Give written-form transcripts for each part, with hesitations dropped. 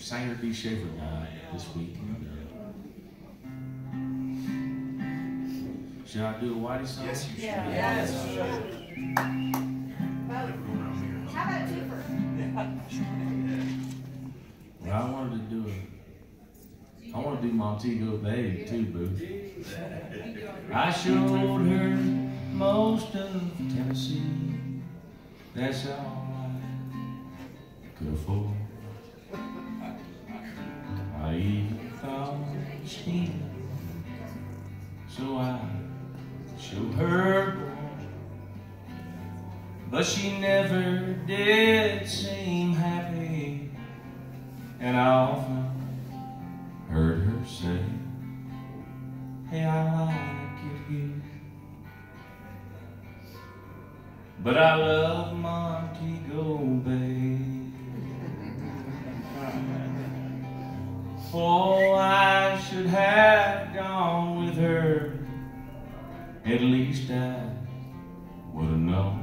Sanger D. Schaefer died this week. Should I do a Whitey song? Yes, you should. Yeah. Yes, you should. How about Cooper? Well, I wanted to do I want to do Montego Bay too, boo. I showed her most of Tennessee. That's all I could afford. I even thought she, so I showed her, but she never did seem happy, and I often heard her say, hey, I like it here, but I love Montego Bay. Oh, I should have gone with her, at least I would have known.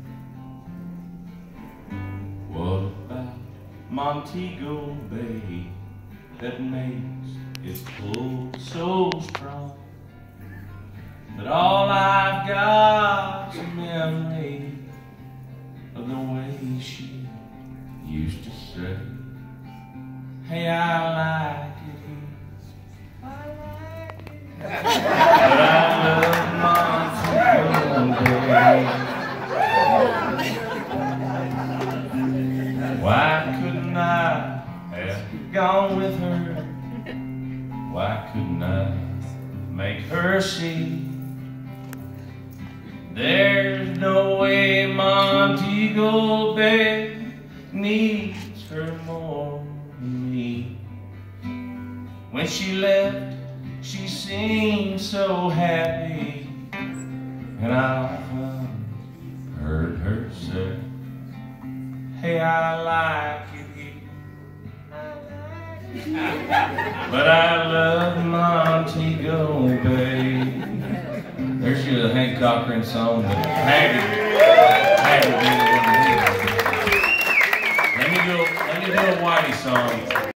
What about Montego Bay that makes its pull so strong? But all I've got's a memory of the way she used to say, hey, I like it here, but I love Montego Bay. Why couldn't I have gone with her? Why couldn't I make her see there's no way Montego Bay needs her more than me? When she left, she seemed so happy, and I often heard her say, hey, I like it here, but I love Montego Bay. There's your Hank Cochran song that Hattie did. Let me do a Whitey song.